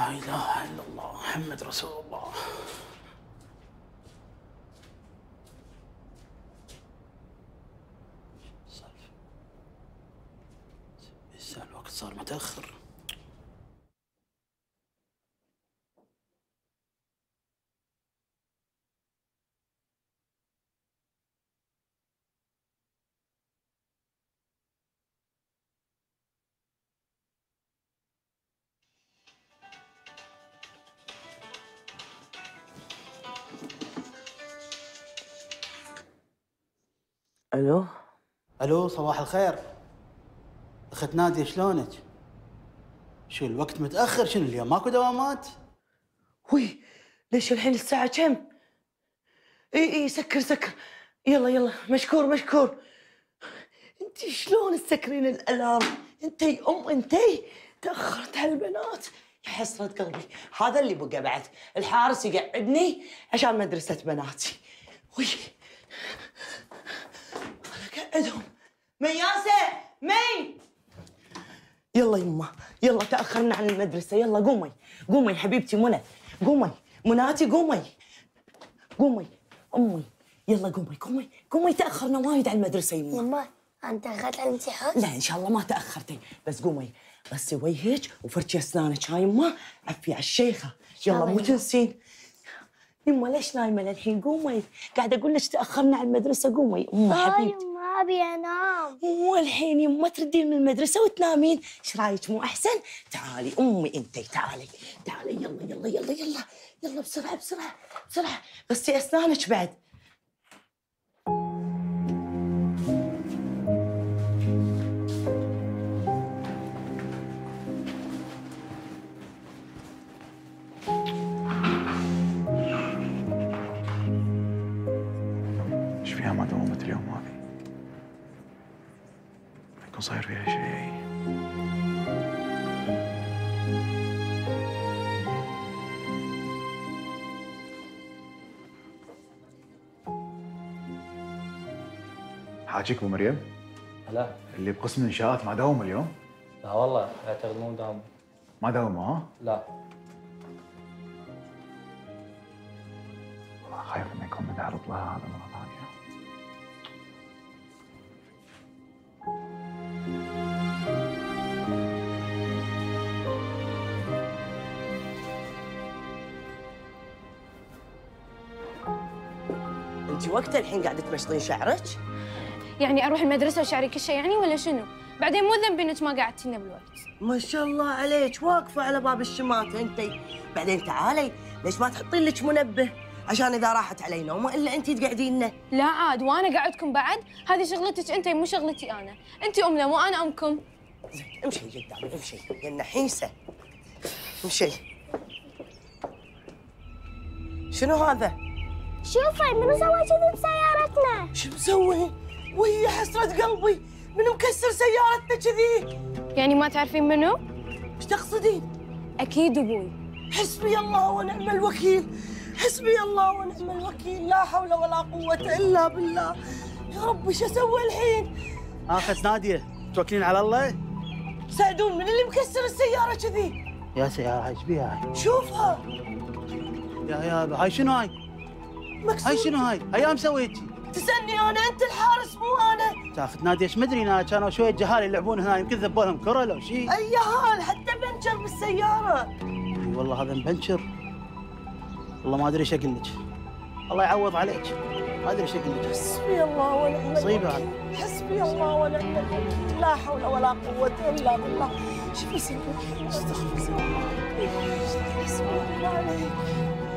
لا اله الا الله محمد رسول الله. لسه الوقت صار متاخر. الو. الو صباح الخير. اخت ناديه شلونك؟ شو الوقت متاخر؟ شنو اليوم ماكو دوامات؟ وي ليش الحين الساعة كم؟ اي سكر سكر. يلا يلا مشكور مشكور. انتي شلون تسكرين الالارم؟ انتي انتي تاخرت هالبنات. يا حسرة قلبي، هذا اللي بقى بعد الحارس يقعدني عشان مدرسة بناتي. وي انا قعدهم. مياسة مي، يلا يما يلا تاخرنا عن المدرسة. يلا قومي قومي حبيبتي منى، قومي مناتي قومي قومي امي. يلا قومي قومي قومي تاخرنا وايد على المدرسة يما. يما انت اخذت على الامتحان؟ لا ان شاء الله ما تاخرتي، بس قومي غسلي وجهك وفرشي اسنانك. هاي يما عفي على الشيخه. يلا مو تنسين. يما ليش نايمه للحين؟ قومي قاعده اقول لك تاخرنا على المدرسه. قومي حبيبتي. يما ابي انام. والحين يما تردين من المدرسه وتنامين؟ ايش رايك مو احسن؟ تعالي امي انتي تعالي تعالي. يلا يلا يلا يلا يلا بسرعه بسرعه بسرعه غسلي اسنانك بعد. ايش فيها ما داومت اليوم هذه؟ يكون صاير فيها شيء. حاجيك ابو مريم؟ لا اللي بقسم الانشاءات ما داوم اليوم؟ لا والله اعتقد مو دام. ما داوموا ها؟ لا والله خايف انه يكون متعرض لها هذا مره ثانيه. انت وقت الحين قاعده تمشطين شعرك؟ يعني اروح المدرسه وشعري كل شيء يعني ولا شنو؟ بعدين مو ذنبي انك ما قعدتينا بالوقت. ما شاء الله عليك واقفه على باب الشماتة انتي. بعدين تعالي ليش ما تحطين لك منبه عشان اذا راحت علي نومه الا انتي تقعدين. لا عاد وانا قاعدكم بعد؟ هذه شغلتك انتي مو شغلتي انا. انتي امنا مو انا امكم. زين امشي قدامي امشي يا النحيسه امشي. شنو هذا؟ شوفي منو سوى كذي بسيارتنا؟ شو مسوي؟ وهي حسرة قلبي منو مكسر سيارتنا كذي؟ يعني ما تعرفين منو؟ ايش تقصدين؟ اكيد ابوي. حسبي الله ونعم الوكيل، حسبي الله ونعم الوكيل، لا حول ولا قوة إلا بالله. يا ربي شو اسوي الحين؟ اخت ناديه توكلين على الله. ساعدون من اللي مكسر السيارة كذي؟ يا سيارة هاي ايش بيها هاي؟ شوفها يا هاي شنو هاي؟ مكسور. هاي شنو هاي؟ هاي يا مسويتي؟ تسألني أنا؟ أنت الحارس مو أنا. اخت ناديه ايش مدري انا كانوا شويه جهال يلعبون هنا يمكن ذبوا لهم كره لو شيء. أي هال حتى بنشر بالسيارة. اي والله هذا مبنشر. والله ما ادري ايش اقول لك. الله يعوض عليك. ما ادري ايش اقول لك. حسبي الله ونعم الوكيل. مصيبه هذه. حسبي الله ونعم الوكيل، لا حول ولا قوة إلا بالله. شو بسوي؟ استغفر الله. حسبي الله عليك.